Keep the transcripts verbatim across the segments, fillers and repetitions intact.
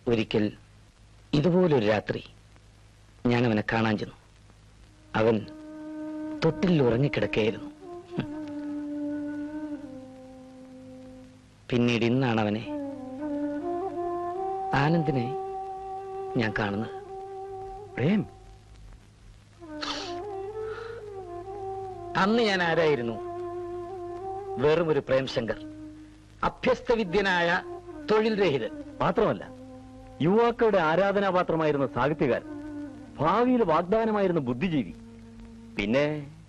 ഒരിക്കൽ ഇതുപോലൊരു രാത്രി ഞാൻ അവനെ കാണാൻ ചെന്നു. അവൻ തൊട്ടിൽ ഉറങ്ങിക്കിടക്കുകയായിരുന്നു. പിന്നീട് ഇന്നാണ് അവനെ ആനന്ദിനെ ഞാൻ കാണുന്നത്. പ്രേം, അന്ന് ഞാൻ ആരായിരുന്നു? വെറും ഒരു പ്രേംശങ്കർ, അഭ്യസ്തവിദ്യനായ തൊഴിൽ രഹിതൻ. മാത്രമല്ല യുവാക്കളുടെ ആരാധനാപാത്രമായിരുന്ന സാഹിത്യകാരൻ, ഭാവിയിൽ വാഗ്ദാനമായിരുന്ന ബുദ്ധിജീവി, പിന്നെ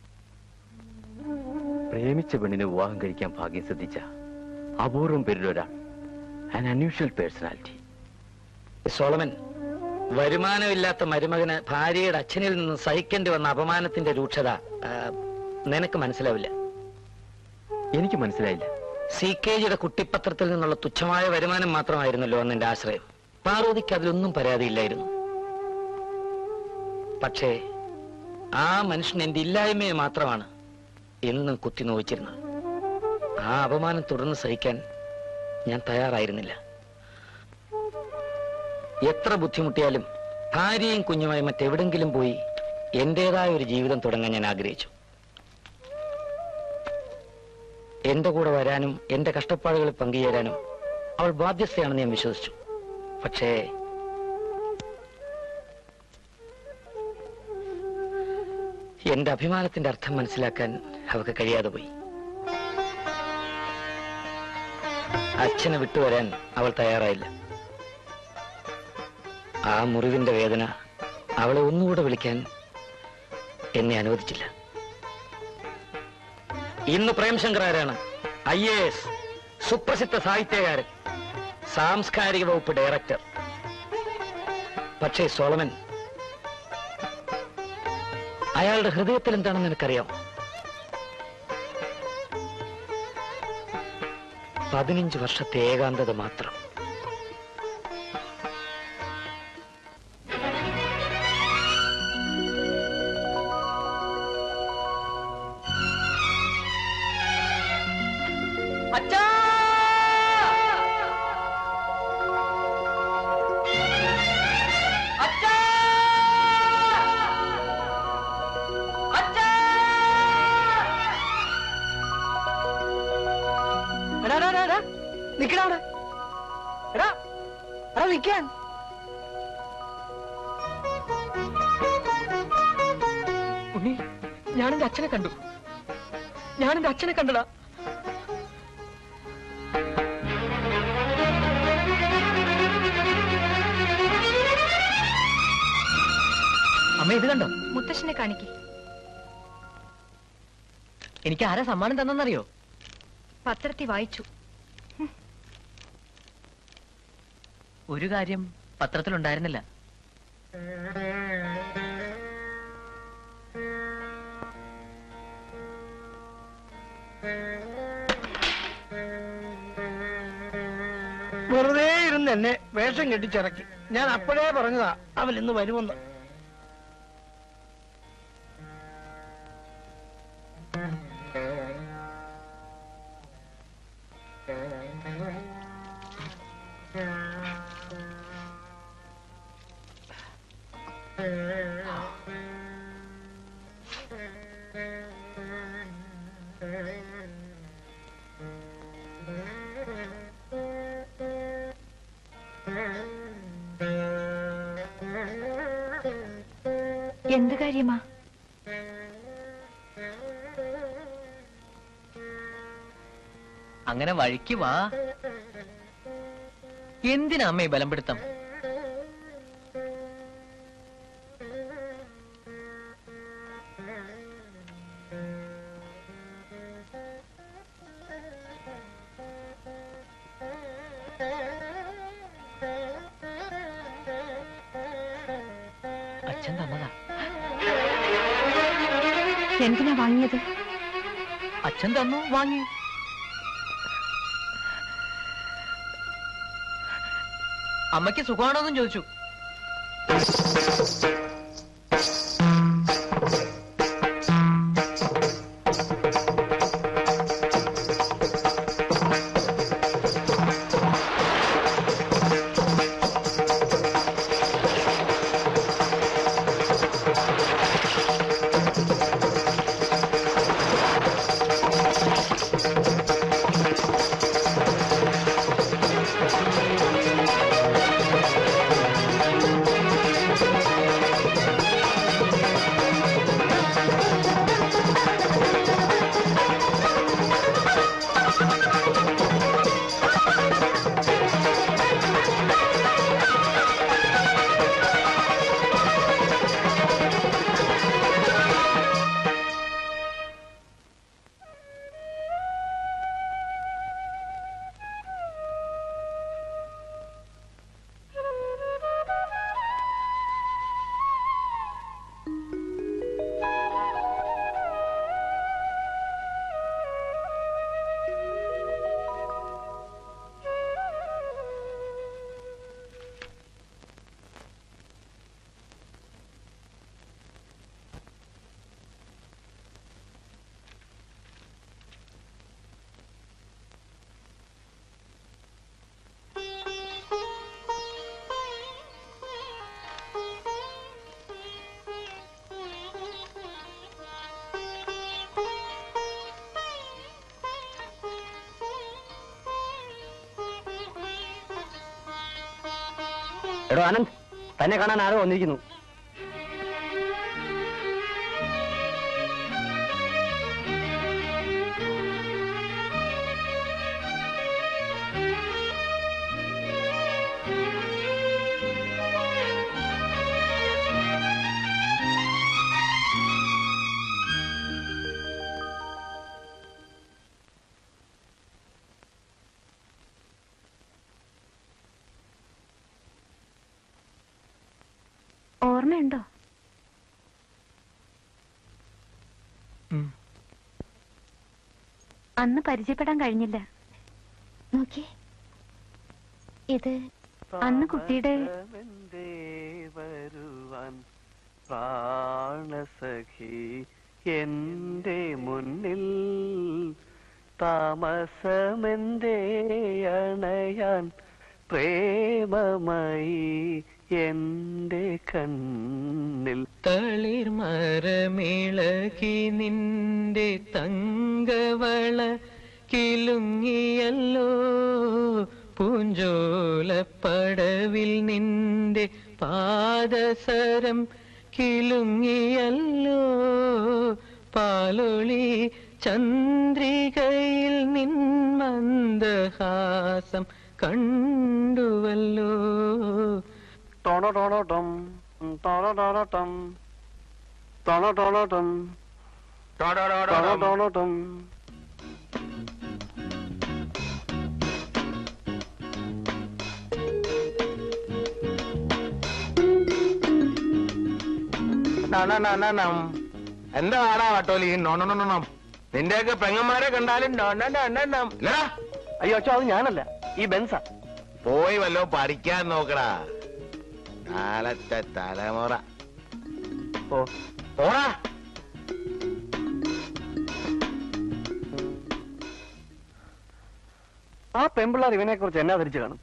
പ്രേമിച്ച പെണ്ണിനെ വിവാഹം കഴിക്കാൻ ഭാഗ്യം സിദ്ധിച്ച അപൂർവം പേരിലൊരാൾ. An unusual personality. സോളമൻ, വരുമാനമില്ലാത്ത മരുമകന് ഭാര്യയുടെ അച്ഛനിൽ നിന്ന് സഹിക്കേണ്ടി വന്ന അപമാനത്തിന്റെ രൂക്ഷത നിനക്ക് മനസ്സിലാവില്ല. എനിക്ക് മനസ്സിലായില്ല. സി കെ ജിയുടെ കുട്ടിപ്പത്രത്തിൽ നിന്നുള്ള തുച്ഛമായ വരുമാനം മാത്രമായിരുന്നല്ലോ അന്ന് എന്റെ ആശ്രയം. പാർവതിക്ക് അതിലൊന്നും പരാതിയില്ലായിരുന്നു. പക്ഷേ ആ മനുഷ്യൻ എന്റെ ഇല്ലായ്മയെ മാത്രമാണ് എന്നും കുത്തി നോവിച്ചിരുന്നത്. ആ അപമാനം തുടർന്ന് സഹിക്കാൻ ഞാൻ തയ്യാറായിരുന്നില്ല. എത്ര ബുദ്ധിമുട്ടിയാലും ഭാര്യയും കുഞ്ഞുമായി മറ്റെവിടെങ്കിലും പോയി എന്റേതായ ഒരു ജീവിതം തുടങ്ങാൻ ഞാൻ ആഗ്രഹിച്ചു. എന്റെ കൂടെ വരാനും എന്റെ കഷ്ടപ്പാടുകളിൽ പങ്കുചേരാനും അവൾ ബാധ്യസ്ഥയാണെന്ന് ഞാൻ വിശ്വസിച്ചു. പക്ഷേ എന്റെ അഭിമാനത്തിന്റെ അർത്ഥം മനസ്സിലാക്കാൻ അവൾക്ക് കഴിയാതെ പോയി. അച്ഛനെ വിട്ടുവരാൻ അവൾ തയ്യാറായില്ല. ആ മുറിവിന്റെ വേദന അവളെ ഒന്നുകൂടെ വിളിക്കാൻ എന്നെ അനുവദിച്ചില്ല. ഇന്ന് പ്രേംശങ്കർ ആരാണ്? ഐ എ എസ്, സുപ്രസിദ്ധ സാഹിത്യകാരൻ, സാംസ്കാരിക വകുപ്പ് ഡയറക്ടർ. പക്ഷേ സോളമൻ, അയാളുടെ ഹൃദയത്തിൽ എന്താണെന്ന് എനിക്കറിയാം. പതിനഞ്ച് വർഷത്തെ ഏകാന്തത മാത്രം. ഞാനെന്റെ അച്ഛനെ കണ്ടു. ഞാനെന്റെ അച്ഛനെ കണ്ടടാ. അമ്മ ഇത് കണ്ടോ? മുത്തശ്ശനെ കാണിക്കേ. എനിക്ക് ആരാ സമ്മാനം തന്നെന്നറിയോ? പത്രത്തിൽ വായിച്ചു. ഒരു കാര്യം പത്രത്തിലുണ്ടായിരുന്നില്ല. വെറുതെ ഇരുന്ന് എന്നെ വേഷം കെട്ടിച്ചിറക്കി. ഞാൻ അപ്പോഴേ പറഞ്ഞതാ അവൻ ഇന്ന് വരുമെന്ന്. എന്ത് കാര്യമാ? അങ്ങനെ വഴിക്ക് വാ. എന്തിനാ അമ്മ ഈ ബലംപിടുത്തം? അച്ഛൻ തന്നതാ. എന്തിനാ വാങ്ങിയത്? അച്ഛൻ തന്നു, വാങ്ങി. അമ്മയ്ക്ക് സുഖമാണോന്നും ചോദിച്ചു. എടോ ആനന്ദ്, തന്നെ കാണാൻ ആരോ വന്നിരിക്കുന്നു. ഓർമ്മയുണ്ടോ? അന്ന് പരിചയപ്പെടാൻ കഴിഞ്ഞില്ല. നോക്കി, ഇത് അന്ന് കുട്ടിയുടെ വരുവാൻ പ്രാണസഖി എന്റെ മുന്നിൽ താമസമെന്തേ അണയാൻ പ്രേമമായി എന്റെ കണ്ണിൽ തളിർമരമിളകി നിന്റെ തങ്കവള കിലുങ്ങിയല്ലോ പൂഞ്ചോലപ്പടവിൽ നിന്റെ പാദസരം കിലുങ്ങിയല്ലോ പാലൊളി ചന്ദ്രികയിൽ നിൻ മന്ദഹാസം കണ്ടുവല്ലോ. ടോണോടോണോട്ടം ടോണോടോണോട്ടം ടോണോടോണോട്ടം ടോണോടോണോട്ടം. എന്താ ആടാ വട്ടോലി നോണം? നിന്റെയൊക്കെ പെങ്ങന്മാരെ കണ്ടാലും അയ്യോ അച്ഛോ, അത് ഞാനല്ല, ഈ ബെൻസാ. പോയി വല്ലോ പഠിക്കാൻ നോക്കടാ, കാലത്തെ തലമുറ. ഓ പോടാ. ആ പെമ്പിള്ളാർ ഇവനെ കുറിച്ച് എന്നാ ധരിച്ചു കാണും?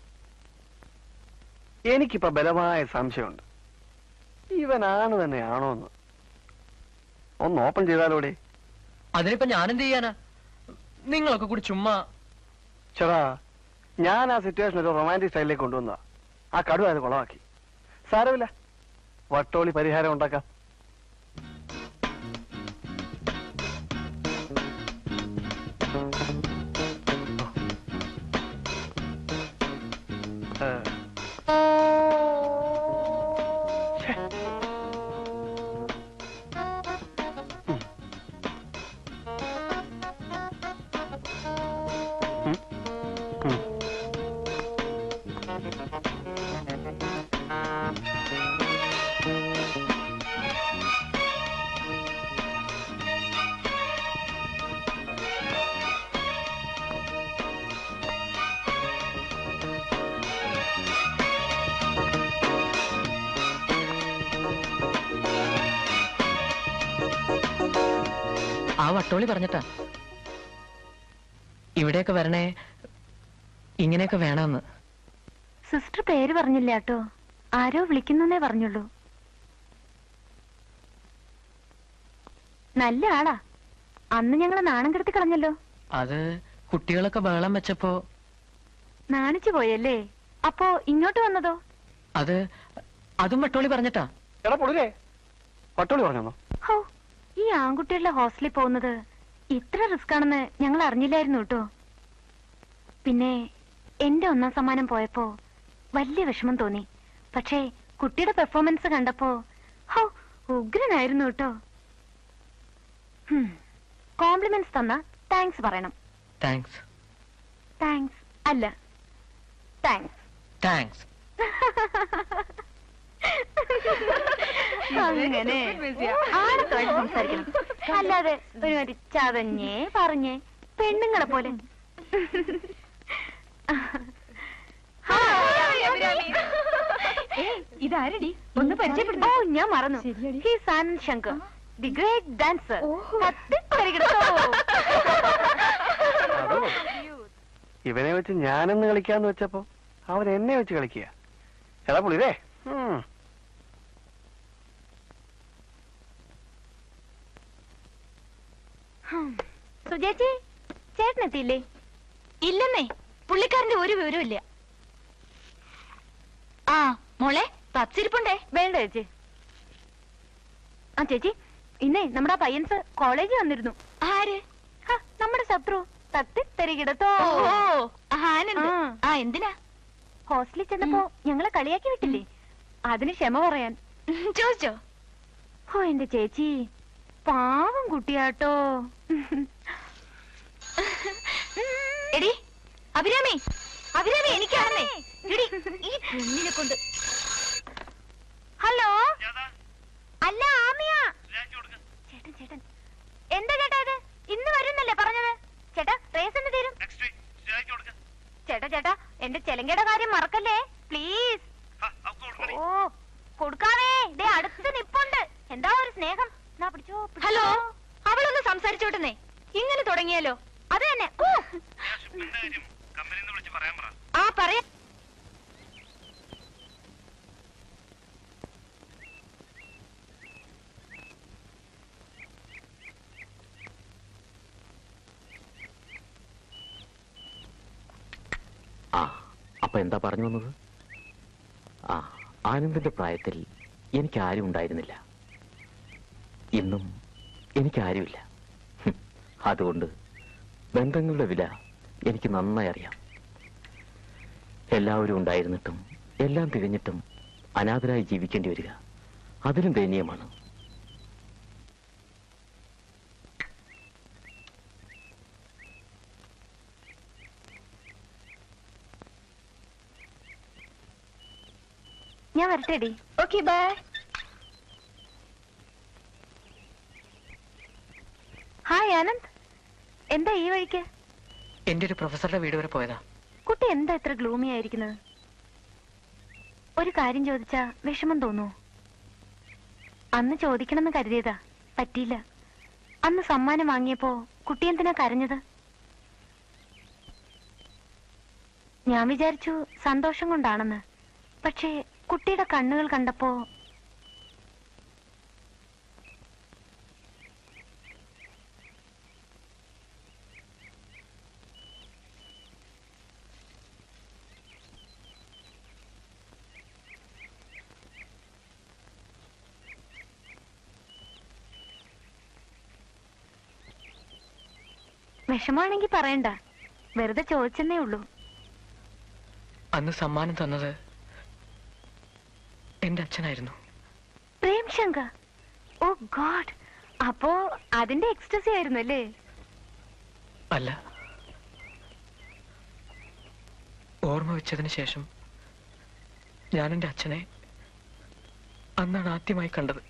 എനിക്കിപ്പോ ബലമായ സംശയമുണ്ട്, ഇവനാണ് തന്നെയാണോന്ന്. ഒന്ന് ഓപ്പൺ ചെയ്താലോടെ? അതിനിപ്പോ ഞാനെന്ത് ചെയ്യാനാ? നിങ്ങളൊക്കെ കൂടി ചുമ്മാ. ചേടാ, ഞാൻ ആ സിറ്റുവേഷൻ ഒരു റൊമാൻറ്റിക് സ്റ്റൈലിലേക്ക് കൊണ്ടുവന്നതാ. ആ കടുവ അത് കുളമാക്കി. സാരമില്ല, വട്ടോളി പരിഹാരം ഉണ്ടാക്കാം. ആ വട്ടോളി പറഞ്ഞിട്ടാ ഇവിടെയൊക്കെ വരണേ, ഇങ്ങനെയൊക്കെ വേണമെന്ന്. സിസ്റ്റർ പേര് പറഞ്ഞില്ല കേട്ടോ, ആരോ വിളിക്കുന്നേ പറഞ്ഞുള്ളൂ. നല്ല ആളാ. അന്ന് ഞങ്ങളെ നാണം കെടുത്തി കളഞ്ഞല്ലോ. അത് കുട്ടികളൊക്കെ ബഹളം വെച്ചപ്പോ നാണിച്ചു പോയല്ലേ? അപ്പോ ഇങ്ങോട്ട് വന്നതോ? അത് അതും വട്ടോളി പറഞ്ഞിട്ടാ. എടാ പൊടുരേ, വട്ടോളി പറഞ്ഞോ? ഹോ, ഈ ആൺകുട്ടികളുടെ ഹോസ്റ്റലിൽ പോകുന്നത് ഇത്ര റിസ്ക് ആണെന്ന് ഞങ്ങൾ അറിഞ്ഞില്ലായിരുന്നു കേട്ടോ. പിന്നെ എന്റെ ഒന്നാം സമ്മാനം പോയപ്പോ വലിയ വിഷമം തോന്നി. പക്ഷേ കുട്ടിയുടെ പെർഫോമൻസ് കണ്ടപ്പോ ഹോ, ഉഗ്രനായിരുന്നു കേട്ടോ. കോംപ്ലിമെന്റ്സ് തന്ന താങ്ക്സ് പറയണം. താങ്ക്സ്. താങ്ക്സ് അല്ല, താങ്ക്സ്. താങ്ക്സ്. അങ്ങനെ ആടത്തോടെ സംസാരിക്കണം, അല്ലാതെ ഒരു ചതഞ്ഞേ പറഞ്ഞേ പെണ്ണുങ്ങളെ പോലെ. ഇതാരടി? ഒന്ന് പരിചയപ്പെടുന്നു. ഓ, ഞാൻ മറന്നു. He's Anand Shankar, the great dancer. ഇവനെ വെച്ച് ഞാനെന്ന് കളിക്കാന്ന് വെച്ചപ്പോ അവൻ എന്നെ വെച്ച് കളിക്കുക. എടാ പുള്ളിരേ, സുജേച്ചി, ചേട്ടനെത്തിയില്ലേ? ഇല്ലെന്നേ, പുള്ളിക്കാരന്റെ ഒരു വിവരവും ഇല്ല. ആ മോളെ പച്ചിരിപ്പുണ്ടേ. വേണ്ട ചേച്ചി. ആ ചേച്ചി, ഇന്നേ നമ്മുടെ ആ പയ്യൻസ് കോളേജിൽ വന്നിരുന്നു. ആര്? നമ്മുടെ ശത്രു തട്ടി തരികിടത്തോ. ആ എന്തിനാ? ഹോസ്റ്റലിൽ ചെന്നപ്പോ ഞങ്ങളെ കളിയാക്കി വിട്ടില്ലേ, അതിന് ക്ഷമ പറയാൻ ചോദിച്ചോ? ഓ എന്റെ ചേച്ചി പാവം കുട്ടിയാട്ടോ. എടി അഭിരാമി, അഭിരാമി എനിക്കാണെന്നേ. ഈ പെണ്ണിനെ കൊണ്ട്. ഹലോ, അല്ല ആമിയ. ചേട്ടൻ ചേട്ടൻ എന്താ ചേട്ടാ ഇത്? ഇന്ന് വരുന്നല്ലേ പറഞ്ഞത്? ചേട്ടാ റേസിന് തീരും. ചേട്ടാ ചേട്ടാ എന്റെ ചെലങ്കയുടെ കാര്യം മറക്കല്ലേ പ്ലീസ്. ഓ കൊടുക്കാവേ, ദേ അടുത്ത് നിപ്പുണ്ട്. എന്താ ഒരു സ്നേഹം. ഹലോ, അവളൊന്ന് സംസാരിച്ചോട്ടെന്നേ. ഇങ്ങനെ തുടങ്ങിയാലോ? അത് തന്നെ. ആ പറയാ. ആ അപ്പൊ എന്താ പറഞ്ഞു വന്നത്? ആ ആനന്ദിന്റെ പ്രായത്തിൽ എനിക്ക് ആരും ഉണ്ടായിരുന്നില്ല. ഇന്നും എനിക്കാരുമില്ല. അതുകൊണ്ട് ബന്ധങ്ങളുടെ വില എനിക്ക് നന്നായി അറിയാം. എല്ലാവരും ഉണ്ടായിരുന്നിട്ടും എല്ലാം തികഞ്ഞിട്ടും അനാഥരായി ജീവിക്കേണ്ടി വരിക അതിലും ദയനീയമാണ്. ഞാൻ വരട്ടെടി. Okay bye. ഹായ് ആനന്ദ്, എന്താ ഈ വഴിക്ക്? എന്റെ ഒരു പ്രൊഫസറുടെ വീട് വരെ പോയതാ. കുട്ടി എന്താ ഇത്ര ഗ്ലൂമി ആയിരിക്കുന്നത്? ഒരു കാര്യം ചോദിച്ചാ വിഷമം തോന്നുവോ? അന്ന് ചോദിക്കണമെന്ന് കരുതിയതാ, പറ്റിയില്ല. അന്ന് സമ്മാനം വാങ്ങിയപ്പോ കുട്ടി എന്തിനാ കരഞ്ഞത്? ഞാൻ വിചാരിച്ചു സന്തോഷം കൊണ്ടാണെന്ന്. പക്ഷേ കുട്ടിയുടെ കണ്ണുകൾ കണ്ടപ്പോ വിഷമാണെങ്കി പറയണ്ട, വെറുതെ ചോദിച്ചെന്നേ ഉള്ളൂ. അന്ന് സമ്മാനം തന്നത് എന്റെ അച്ഛനായിരുന്നു. പ്രേംശങ്കർ. ഓ ഗോഡ്, അപ്പോ അതിന്റെ എക്സ്റ്റസി ആയിരുന്നു അല്ലേ? അല്ല, ഓർമ്മ വെച്ചതിന് ശേഷം ഞാൻ എന്റെ അച്ഛനെ അന്നാണ് ആദ്യമായി കണ്ടത്.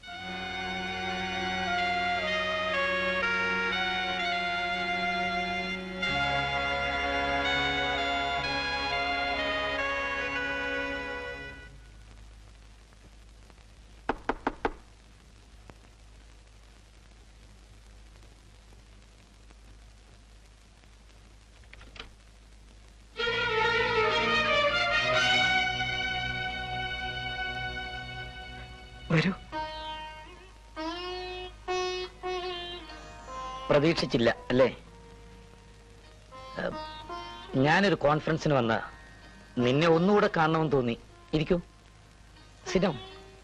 വരൂ. പ്രതീക്ഷിച്ചില്ല അല്ലേ? ഞാനൊരു കോൺഫറൻസിന് വന്ന നിന്നെ ഒന്നുകൂടെ കാണണമെന്ന് തോന്നി. ഇരിക്കൂ, സിനം.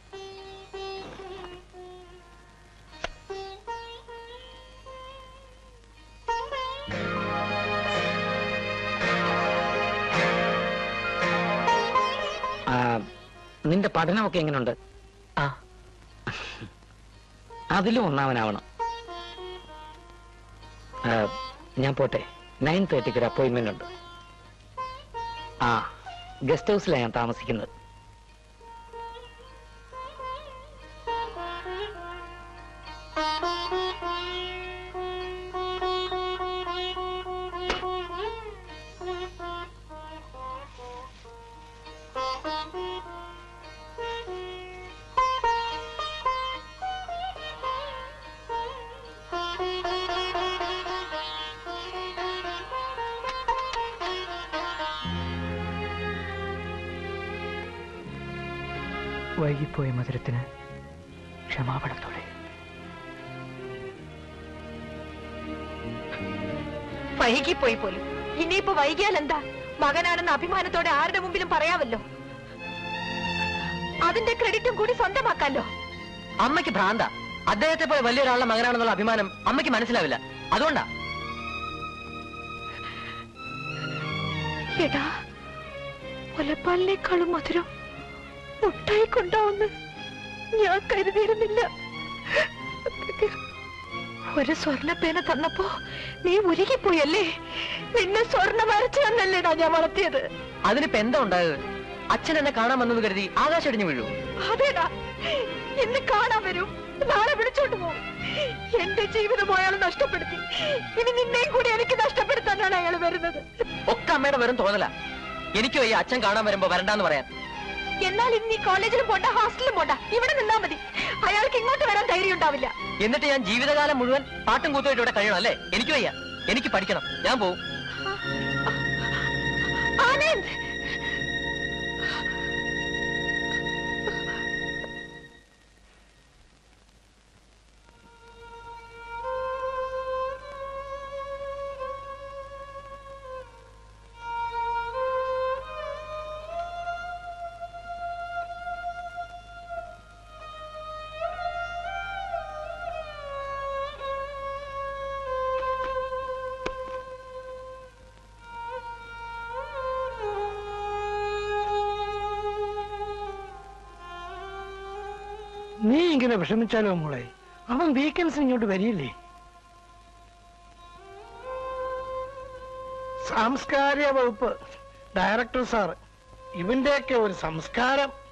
നിന്റെ പഠനമൊക്കെ എങ്ങനെയുണ്ട്? ആ, അതിലും ഒന്നാമനാവണം. ഞാൻ പോട്ടെ, നയൻ തേർട്ടിക്ക് ഒരു അപ്പോയിന്റ്മെന്റ് ഉണ്ട്. ആ ഗസ്റ്റ് ഹൗസിലാണ് ഞാൻ താമസിക്കുന്നത്. വൈകിപ്പോയ മധുരത്തിന് ക്ഷമാപണത്തോടെ. വൈകിപ്പോയി പോലും. ഇനിയിപ്പോ വൈകിയാൽ എന്താ? മകനാണെന്ന് അഭിമാനത്തോടെ ആരുടെ മുമ്പിലും പറയാമല്ലോ. അതിന്റെ ക്രെഡിറ്റും കൂടി സ്വന്തമാക്കാലോ. അമ്മയ്ക്ക് ഭ്രാന്ത. അദ്ദേഹത്തെ പോലെ വലിയൊരാളുടെ മകനാണെന്നുള്ള അഭിമാനം അമ്മയ്ക്ക് മനസ്സിലാവില്ല. അതുകൊണ്ടാ. എടാ, മുലപ്പാലിനേക്കാളും മധുരം മുട്ടായിക്കൊണ്ടാവുന്ന് ഞാൻ കരുതിയിരുന്നില്ല. ഒരു സ്വർണ്ണപ്പേന തന്നപ്പോ നീ ഉരുകിപ്പോയല്ലേ? നിന്നെ സ്വർണ്ണം വരച്ചു തന്നല്ലേടാ ഞാൻ വളർത്തിയത്. അതിനിപ്പോ എന്താ ഉണ്ടായത്? അച്ഛൻ എന്നെ കാണാൻ വന്നത് കരുതി ആകാശം ഇടിഞ്ഞു വീഴൂ. അതേടാ, ഇന്ന് കാണാൻ വരും, നാളെ വിളിച്ചോണ്ട് പോകും. എന്റെ ജീവിതം അയാൾ നഷ്ടപ്പെടുത്തി. ഇനി നിന്നെയും കൂടി എനിക്ക് നഷ്ടപ്പെടുത്താനാണ് അയാൾ വരുന്നത്. ഒക്കെ അമ്മയുടെ വെറും തോന്നല. എനിക്ക് വയ്യ അച്ഛൻ കാണാൻ വരുമ്പോ വരണ്ടാന്ന് പറയാൻ. എന്നാൽ ഇന്ന് ഈ കോളേജിലും പോണ്ട, ഹോസ്റ്റലിലും പോണ്ട, ഇവിടെ നിന്നാ മതി. അയാൾക്ക് ഇങ്ങോട്ട് വരാൻ ധൈര്യം ഉണ്ടാവില്ല. എന്നിട്ട് ഞാൻ ജീവിതകാലം മുഴുവൻ പാട്ടും കൂത്തുമായിട്ട് ഇവിടെ കഴിയണം അല്ലേ? എനിക്ക് വയ്യ, എനിക്ക് പഠിക്കണം, ഞാൻ പോവും. ആനന്ദ്, നീ ഇങ്ങനെ വിഷമിച്ചാലോ മോളെ? അവൻ വീക്കെൻഡ്സിന് ഇങ്ങോട്ട് വരില്ലേ? സാംസ്കാരിക വകുപ്പ് ഡയറക്ടർ സാർ ഇവന്റെയൊക്കെ ഒരു സംസ്കാരം